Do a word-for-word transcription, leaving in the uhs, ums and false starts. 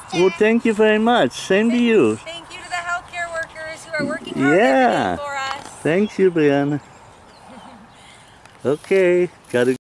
Jack. Well, thank you very much. Same to you. Thank you to the healthcare workers who are working hard every Yeah. day for us. Thanks you, Brianna. Okay, gotta